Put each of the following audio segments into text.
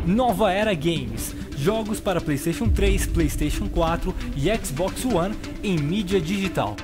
Nova Era Games, jogos para PlayStation 3, PlayStation 4 e Xbox One em mídia digital.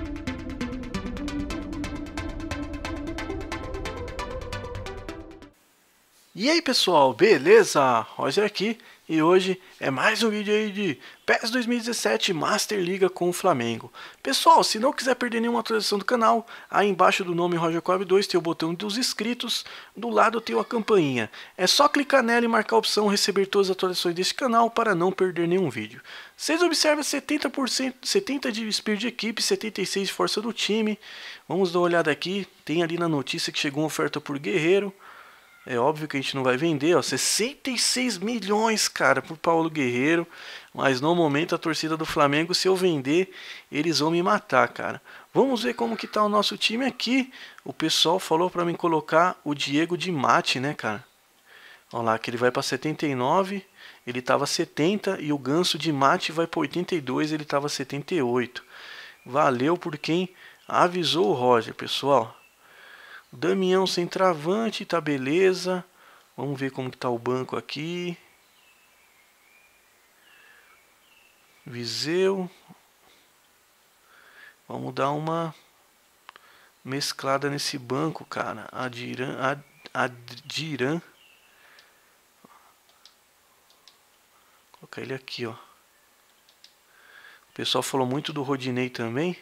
E aí pessoal, beleza? Roger aqui e hoje é mais um vídeo aí de PES 2017 Master Liga com o Flamengo. Pessoal, se não quiser perder nenhuma atualização do canal, aí embaixo do nome Roger Cobb 2 tem o botão dos inscritos, do lado tem a campainha. É só clicar nela e marcar a opção receber todas as atualizações desse canal para não perder nenhum vídeo. Vocês observam 70% de espírito de equipe, 76% de força do time. Vamos dar uma olhada aqui, tem ali na notícia que chegou uma oferta por Guerreiro. É óbvio que a gente não vai vender, ó, 66 milhões, cara, por Paulo Guerreiro. Mas no momento a torcida do Flamengo, se eu vender, eles vão me matar, cara. Vamos ver como que tá o nosso time aqui. O pessoal falou pra mim colocar o Diego de Mate, né, cara? Olha lá, que ele vai pra 79, ele tava 70. E o Ganso de Mate vai pra 82, ele tava 78. Valeu por quem avisou o Roger, pessoal. Damião centroavante, tá beleza. Vamos ver como que tá o banco aqui. Viseu. Vamos dar uma mesclada nesse banco, cara. Adiran. Colocar ele aqui, ó. O pessoal falou muito do Rodinei também.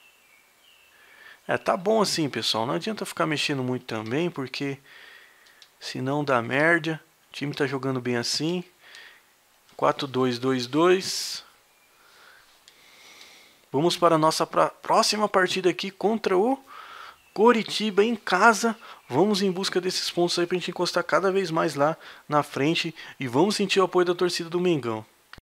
Tá bom assim, pessoal. Não adianta ficar mexendo muito também, porque senão dá merda. O time tá jogando bem assim. 4-2-2-2. Vamos para a nossa próxima partida aqui contra o Coritiba em casa. Vamos em busca desses pontos aí pra gente encostar cada vez mais lá na frente. E vamos sentir o apoio da torcida do Mengão.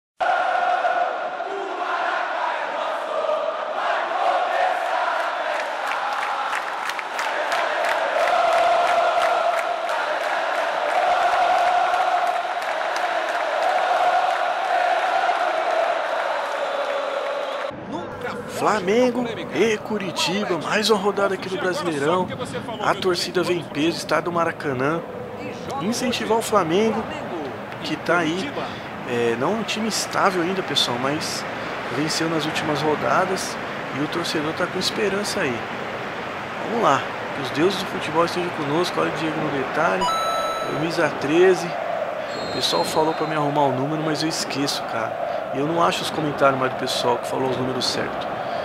Flamengo e Curitiba, mais uma rodada aqui do Brasileirão. A torcida vem em peso, está do Maracanã. Incentivar o Flamengo, que está aí, não um time estável ainda, pessoal, mas venceu nas últimas rodadas e o torcedor está com esperança aí. Vamos lá, que os deuses do futebol estejam conosco. Olha o Diego no detalhe, camisa 13. O pessoal falou para me arrumar o número, mas eu esqueço, cara. E eu não acho os comentários mais do pessoal que falou os números certos.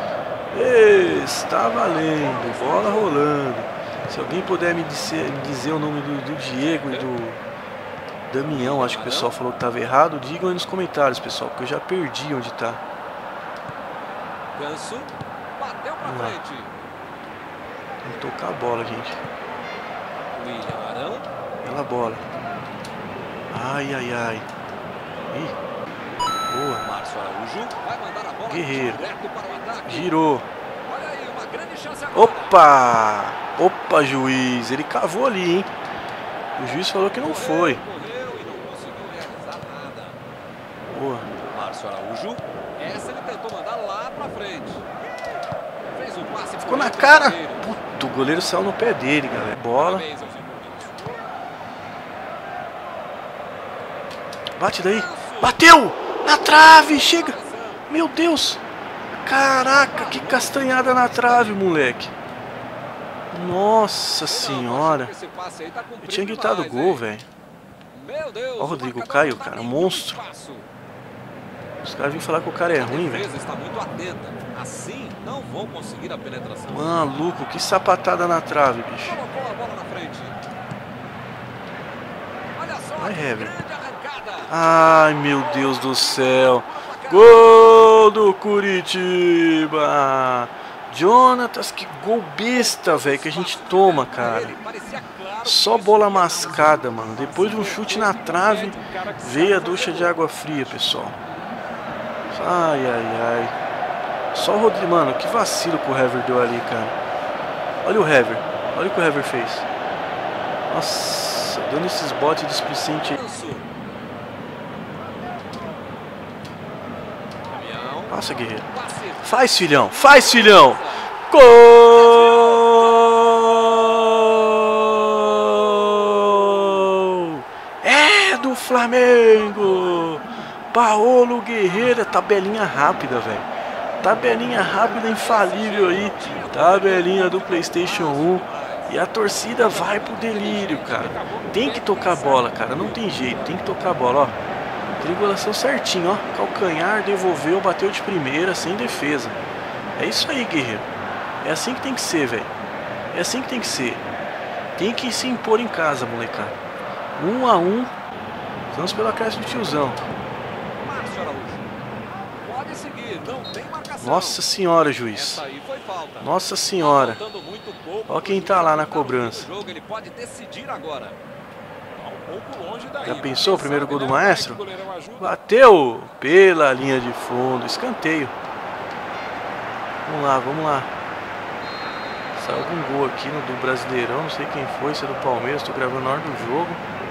Está valendo, bola rolando. Se alguém puder me dizer o nome do Diego e do Damião, acho que o pessoal falou que estava errado, digam aí nos comentários, pessoal, porque eu já perdi onde está. Ganso bateu pra frente. Tem que tocar a bola, gente. William Arão. Bela bola. Ai, ai, ai. Ih. Boa. Márcio Araújo vai mandar a bola Guerreiro. direto para o ataque. Girou. Olha aí, uma grande chance agora. Opa! Opa, juiz. Ele cavou ali, hein? O juiz falou que não foi. Correu e não conseguiu realizar nada. Boa. Márcio Araújo. Essa ele tentou mandar lá pra frente. Fez um passe. Ficou na cara. Puto, o goleiro saiu no pé dele, galera. Bola. Bate daí. Bateu! Na trave! Chega! Meu Deus! Caraca, que castanhada na trave, moleque! Nossa senhora! Eu tinha gritado gol, velho. Olha o Rodrigo Caio, cara, monstro. Os caras vêm falar que o cara é ruim, velho. Assim não vão conseguir a penetração. Maluco, que sapatada na trave, bicho. Colocou a bola na frente. Olha só. Vai, Hever. Ai, meu Deus do céu. Gol do Curitiba. Jonatas, que gol besta, velho, que a gente toma, cara. Só bola mascada, mano. Depois de um chute na trave, veio a ducha de água fria, pessoal. Ai, ai, ai. Só o Rodrigo, mano, que vacilo que o Hever deu ali, cara. Olha o Hever. Olha o que o Hever fez. Nossa, dando esses botes displicentes aí. Passa, guerreiro. Faz, filhão. Faz, filhão. Gol! É do Flamengo! Paulo Guerreiro, tabelinha rápida, velho. Tabelinha rápida infalível aí. Tabelinha do PlayStation 1. E a torcida vai pro delírio, cara. Tem que tocar a bola, cara. Não tem jeito, tem que tocar a bola, ó. Triangulação certinho, ó. Calcanhar, devolveu, bateu de primeira, sem defesa. É isso aí, guerreiro. É assim que tem que ser, velho. É assim que tem que ser. Tem que se impor em casa, molecada. 1 a 1. Vamos pela casa do tiozão. Nossa senhora, juiz. Nossa senhora. Olha quem tá lá na cobrança. Já pensou o primeiro gol do Maestro? Bateu pela linha de fundo. Escanteio. Vamos lá, vamos lá. Saiu algum gol aqui no do Brasileirão. Não sei quem foi, se é do Palmeiras. Tô gravando na hora do jogo.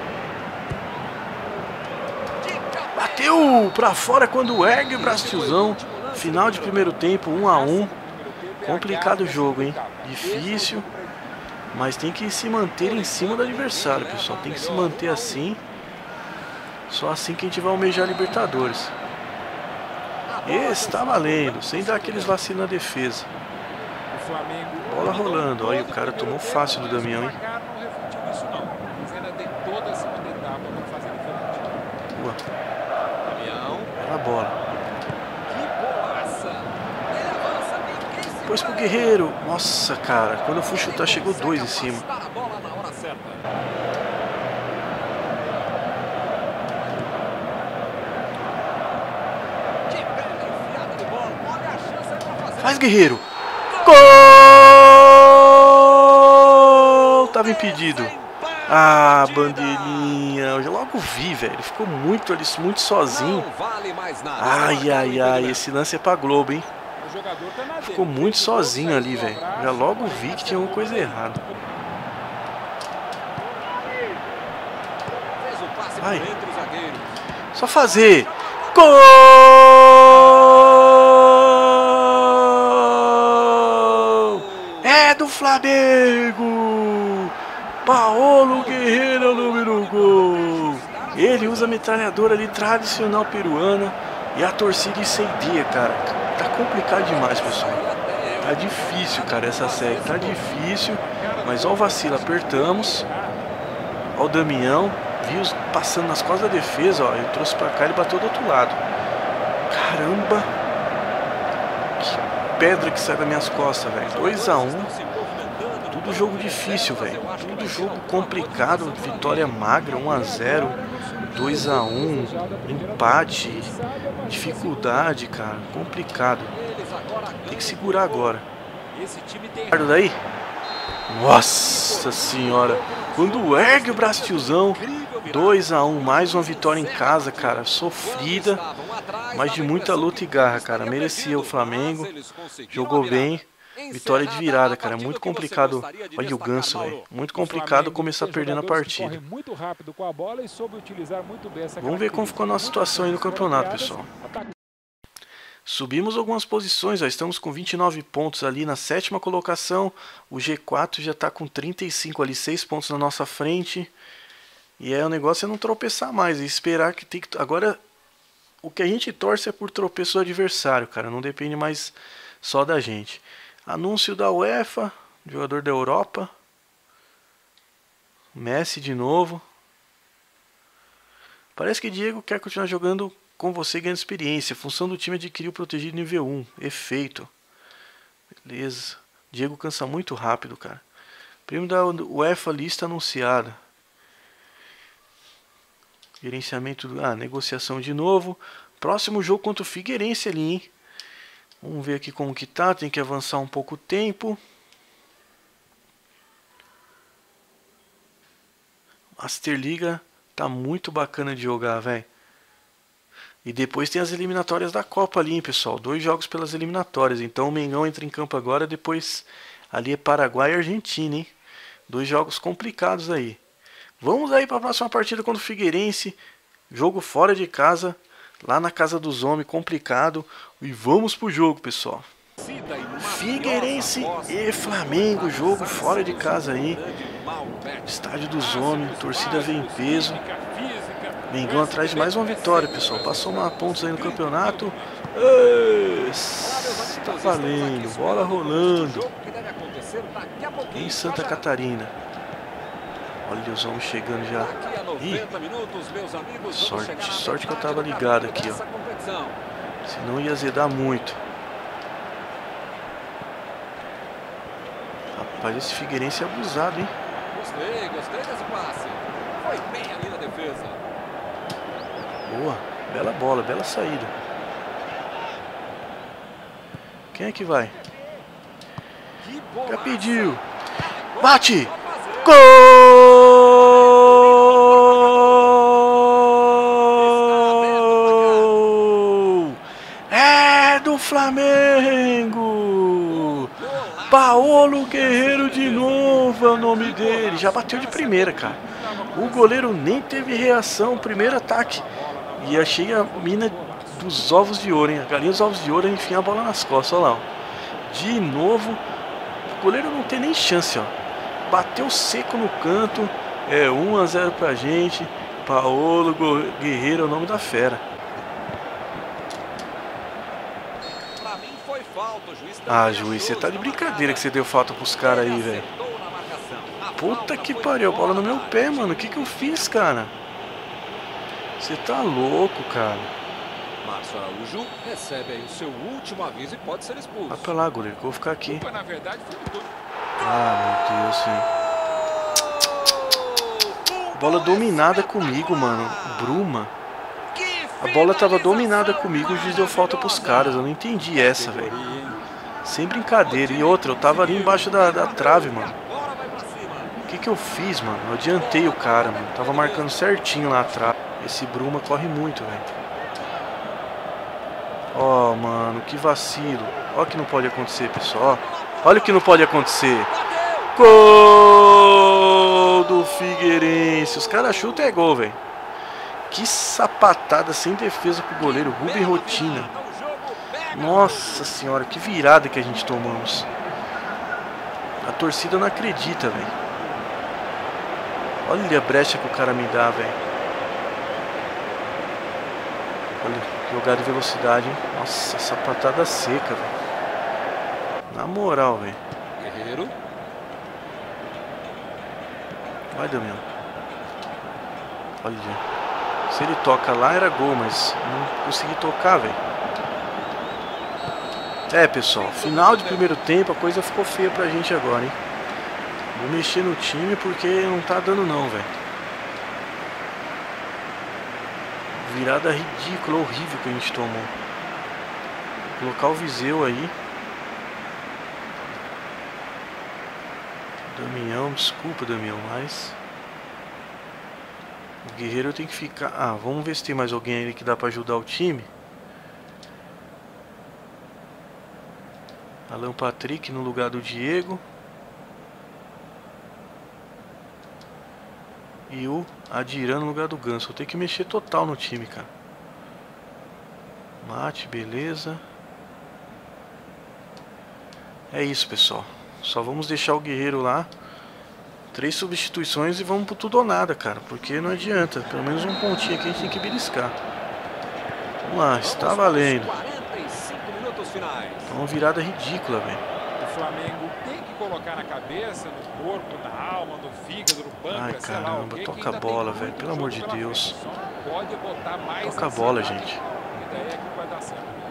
Bateu pra fora quando ergue o braço, tiozão. Final de primeiro tempo, 1 a 1. Complicado o jogo, hein? Difícil. Mas tem que se manter em cima do adversário, pessoal. Tem que se manter assim. Só assim que a gente vai almejar a Libertadores. Esse tá valendo. Sem dar aqueles vacilos na defesa. Bola rolando. Olha, o cara tomou fácil do Damião, hein? Boa. Era a bola. Depois pro Guerreiro. Nossa, cara. Quando eu fui chutar, chegou 2 em cima. Faz, Guerreiro. Gol! Tava impedido. Ah, bandeirinha. Eu já logo vi, velho. Ele ficou muito ali, muito sozinho. Ai, ai, ai. Esse lance é pra Globo, hein? Ficou muito sozinho ali, velho. Já logo vi que tinha alguma coisa errada. Vai. Só fazer. Gol! É do Flamengo! Paulo Guerreiro, número gol. Ele usa a metralhadora ali tradicional peruana. E a torcida incendia, cara. Tá complicado demais, pessoal. Tá difícil, cara, essa série. Tá difícil. Mas ó o vacilo, apertamos. Ó o Damião. Viu passando nas costas da defesa, ó. Eu trouxe pra cá e ele bateu do outro lado. Caramba. Que pedra que sai das minhas costas, velho. 2 a 1. Tudo jogo difícil, velho. Tudo jogo complicado. Vitória magra, 1 a 0. 2 a 1. Empate. Dificuldade, cara. Complicado. Tem que segurar agora. Daí. Nossa senhora. Quando ergue o braço, tiozão. 2 a 1. Mais uma vitória em casa, cara. Sofrida. Mas de muita luta e garra, cara. Merecia o Flamengo. Jogou bem. Vitória de virada, cara. Muito complicado. Olha o Ganso, velho. Muito complicado começar perdendo a partida. Vamos ver como ficou a nossa situação aí no campeonato, pessoal. Subimos algumas posições, ó. Estamos com 29 pontos ali na 7ª colocação. O G4 já está com 35 ali, 6 pontos na nossa frente. E aí o negócio é não tropeçar mais e esperar que tem que... Agora, o que a gente torce é por tropeço do adversário, cara. Não depende mais só da gente. Anúncio da UEFA, jogador da Europa. Messi de novo. Parece que Diego quer continuar jogando com você ganhando experiência. Função do time é adquirir o protegido nível 1. Efeito. Beleza. Diego cansa muito rápido, cara. Prêmio da UEFA, lista anunciada. Gerenciamento. Negociação de novo. Próximo jogo contra o Figueirense ali, hein? Vamos ver aqui como que tá. Tem que avançar um pouco o tempo. Masterliga tá muito bacana de jogar, velho. E depois tem as eliminatórias da Copa ali, hein, pessoal. 2 jogos pelas eliminatórias. Então o Mengão entra em campo agora. Depois ali é Paraguai e Argentina, hein. 2 jogos complicados aí. Vamos aí para a próxima partida contra o Figueirense. Jogo fora de casa. Lá na casa dos homens, complicado. E vamos pro jogo, pessoal. Figueirense e Flamengo. Jogo fora de casa aí. Estádio dos homens. Torcida vem em peso. Mengão atrás de mais uma vitória, pessoal. Passou uma pontos aí no campeonato. Tá valendo, bola rolando em Santa Catarina. Olha os homens chegando já. Ih, sorte que eu tava ligado aqui, ó. Senão ia azedar muito. Rapaz, esse Figueirense é abusado, hein? Gostei desse passe. Foi bem ali na defesa. Boa, bela bola, bela saída. Quem é que vai? Já pediu. Bate! Gol! É do Flamengo! Paolo Guerreiro de novo é o nome dele. Já bateu de primeira, cara. O goleiro nem teve reação. Primeiro ataque. E achei a mina dos ovos de ouro, hein? A galinha dos ovos de ouro, enfim, a bola nas costas. Olha lá, ó. De novo. O goleiro não tem nem chance, ó. Bateu seco no canto. É 1-0 pra gente. Paolo Guerreiro é o nome da fera. Ah, juiz, você tá de brincadeira que você deu falta pros caras aí, velho. Puta que pariu, a bola no meu pé, mano. O que que eu fiz, cara? Você tá louco, cara. Márcio Araújo recebe aí o seu último aviso e pode ser expulso. Vai pra lá, goleiro, que eu vou ficar aqui. Ah, meu Deus, velho. Bola dominada comigo, mano. Bruma. A bola tava dominada comigo, o juiz deu falta pros caras. Eu não entendi essa, velho. Sem brincadeira. E outra, eu tava ali embaixo da trave, mano. O que que eu fiz, mano? Eu adiantei o cara, mano. Tava marcando certinho lá atrás. Esse Bruma corre muito, velho. Ó, mano, que vacilo. Ó o que não pode acontecer, pessoal. Olha o que não pode acontecer. Gol do Figueirense. Os caras chutam é gol, velho. Que sapatada sem defesa pro goleiro. Rubem Rotina. Nossa senhora, que virada que a gente tomamos. A torcida não acredita, velho. Olha a brecha que o cara me dá, velho. Olha, jogada de velocidade, hein? Nossa, sapatada seca, velho. Na moral, velho. Guerreiro. Vai, Damião. Olha. Se ele toca lá era gol, mas não consegui tocar, velho. É, pessoal, final de primeiro tempo, a coisa ficou feia pra gente agora, hein? Vou mexer no time porque não tá dando não, velho. Virada ridícula, horrível que a gente tomou. Vou colocar o Viseu aí. Damião, desculpa, Damião, mas... O Guerreiro tem que ficar... Ah, vamos ver se tem mais alguém aí que dá pra ajudar o time. Alan Patrick no lugar do Diego. E o Adiran no lugar do Ganso. Vou ter que mexer total no time, cara. Mate, beleza. É isso, pessoal. Só vamos deixar o Guerreiro lá. 3 substituições e vamos pro tudo ou nada, cara. Porque não adianta. Pelo menos um pontinho aqui a gente tem que beliscar. Vamos lá, está valendo. 45 minutos finais. É uma virada ridícula, velho. O Flamengo tem que colocar na cabeça, no corpo, na alma, no fígado, no pâncreas. Ai, caramba, toca a bola, velho. Pelo amor de Deus. Pode botar mais toca a bola, gente. A ideia é que vai dar certo mesmo.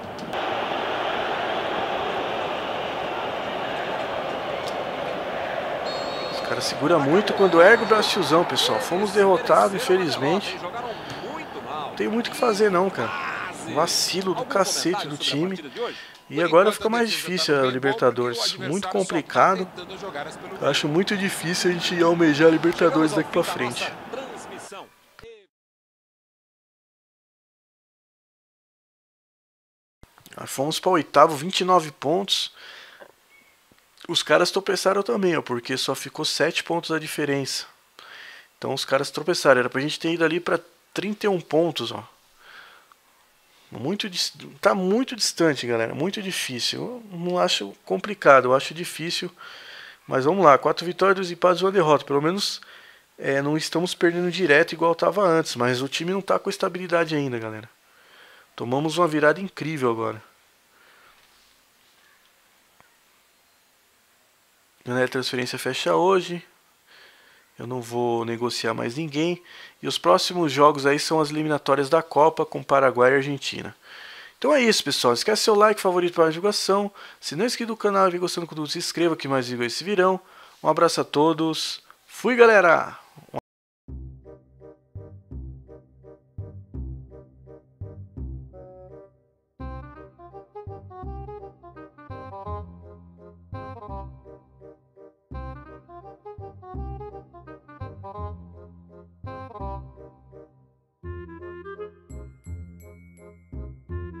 Os caras seguram muito quando ergue o braço tiozão, pessoal. Fomos derrotados, infelizmente. Não tem muito o que fazer, não, cara. Vacilo do cacete do time. E agora fica mais difícil a Libertadores. Muito complicado. Eu acho muito difícil a gente almejar a Libertadores daqui pra frente. Fomos para o oitavo, 29 pontos. Os caras tropeçaram também, ó, porque só ficou 7 pontos a diferença. Então os caras tropeçaram. Era pra gente ter ido ali para 31 pontos, ó. Tá muito distante, galera. Muito difícil. Eu não acho complicado, eu acho difícil. Mas vamos lá. 4 vitórias, 2 empates e 1 derrota. Pelo menos não estamos perdendo direto igual estava antes, mas o time não está com estabilidade ainda, galera. Tomamos uma virada incrível agora. A transferência fecha hoje. Eu não vou negociar mais ninguém. E os próximos jogos aí são as eliminatórias da Copa com Paraguai e Argentina. Então é isso, pessoal. Esquece seu like, favorito para a divulgação. Se não é inscrito no canal e gostando do conteúdo, se inscreva que mais vídeos se virão. Um abraço a todos. Fui, galera!